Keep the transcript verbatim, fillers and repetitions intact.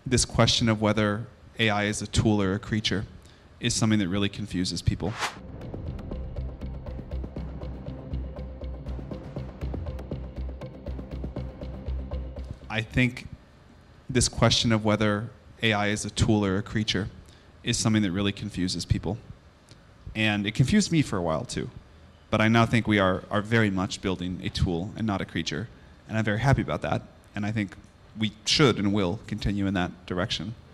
this question of whether A I is a tool or a creature is something that really confuses people. I think this question of whether A I is a tool or a creature is something that really confuses people. And it confused me for a while too. But I now think we are, are very much building a tool and not a creature. And I'm very happy about that. And I think we should and will continue in that direction.